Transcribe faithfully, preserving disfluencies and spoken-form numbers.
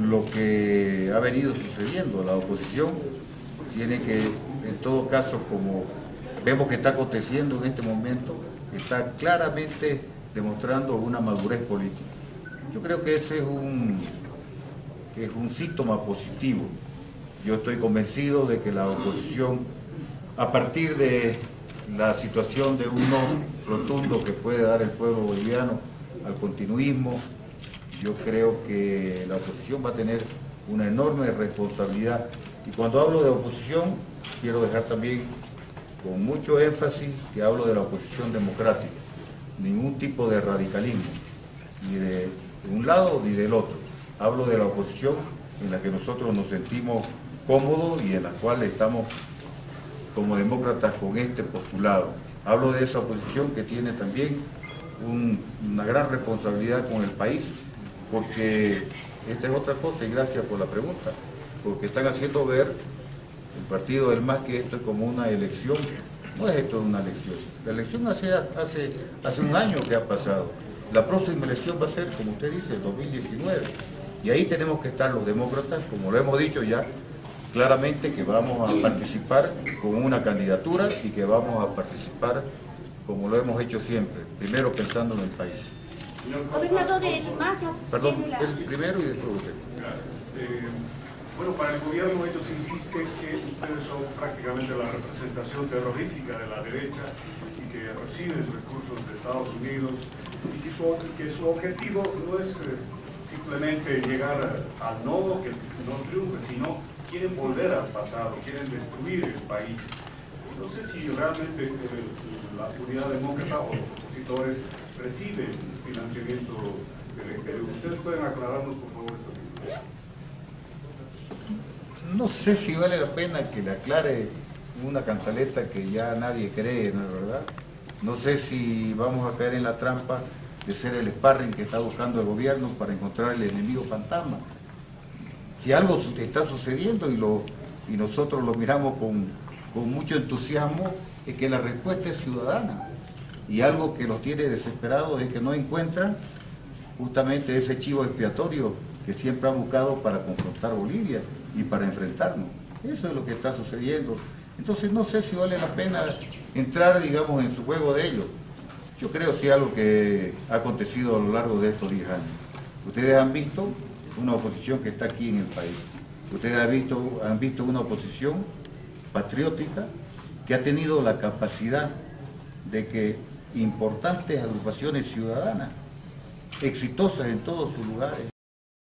lo que ha venido sucediendo. La oposición tiene que, en todo caso, como vemos que está aconteciendo en este momento, está claramente demostrando una madurez política. Yo creo que ese es un, que es un síntoma positivo. Yo estoy convencido de que la oposición, a partir de la situación de un no rotundo que puede dar el pueblo boliviano al continuismo, yo creo que la oposición va a tener una enorme responsabilidad. Y cuando hablo de oposición, quiero dejar también con mucho énfasis que hablo de la oposición democrática, ningún tipo de radicalismo, ni de un lado ni del otro. Hablo de la oposición en la que nosotros nos sentimos cómodos y en la cual estamos como demócratas con este postulado. Hablo de esa oposición que tiene también un, una gran responsabilidad con el país, porque esta es otra cosa, y gracias por la pregunta, porque están haciendo ver el partido del M A S que esto es como una elección. No es esto una elección. La elección hace, hace, hace un año que ha pasado. La próxima elección va a ser, como usted dice, el dos mil diecinueve. Y ahí tenemos que estar los demócratas, como lo hemos dicho ya, claramente que vamos a participar con una candidatura y que vamos a participar como lo hemos hecho siempre, primero pensando en el país. Gobernador, el M A S... Perdón, la... el primero y después usted. Gracias. Eh, bueno, para el gobierno ellos insisten que ustedes son prácticamente la representación terrorífica de la derecha y que reciben recursos de Estados Unidos y que su, que su objetivo no es eh, simplemente llegar al no, que no triunfe, sino quieren volver al pasado, quieren destruir el país. No sé si realmente el, la unidad demócrata o los opositores reciben financiamiento del exterior. ¿Ustedes pueden aclararnos, por favor, esto? No sé si vale la pena que le aclare una cantaleta que ya nadie cree, ¿no es verdad? No sé si vamos a caer en la trampa de ser el sparring que está buscando el gobierno para encontrar el enemigo fantasma. Si algo está sucediendo y, lo, y nosotros lo miramos con, con mucho entusiasmo, es que la respuesta es ciudadana. Y algo que los tiene desesperados es que no encuentran justamente ese chivo expiatorio que siempre han buscado para confrontar a Bolivia y para enfrentarnos. Eso es lo que está sucediendo. Entonces no sé si vale la pena entrar, digamos, en su juego de ellos. Yo creo que sí algo que ha acontecido a lo largo de estos diez años. Ustedes han visto una oposición que está aquí en el país. Ustedes han visto, han visto una oposición patriótica que ha tenido la capacidad de que importantes agrupaciones ciudadanas, exitosas en todos sus lugares,